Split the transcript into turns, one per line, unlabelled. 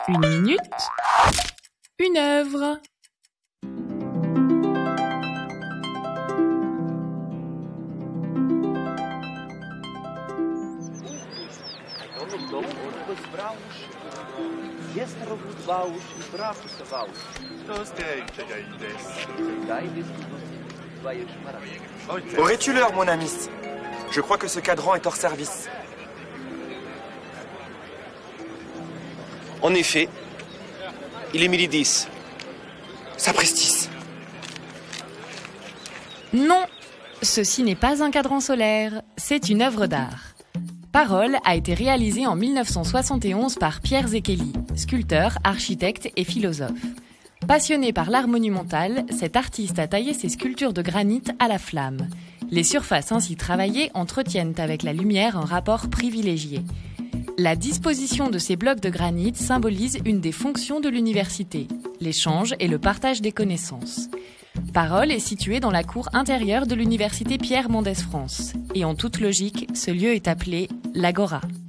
Une minute, une œuvre.
Aurais-tu l'heure, mon ami? Je crois que ce cadran est hors service.
En effet, il est 12h10.
Sapristi.
Non, ceci n'est pas un cadran solaire, c'est une œuvre d'art. Parole a été réalisée en 1971 par Pierre Zekeli, sculpteur, architecte et philosophe. Passionné par l'art monumental, cet artiste a taillé ses sculptures de granit à la flamme. Les surfaces ainsi travaillées entretiennent avec la lumière un rapport privilégié. La disposition de ces blocs de granit symbolise une des fonctions de l'université, l'échange et le partage des connaissances. Parole est située dans la cour intérieure de l'université Pierre Mendès France. Et en toute logique, ce lieu est appelé l'Agora.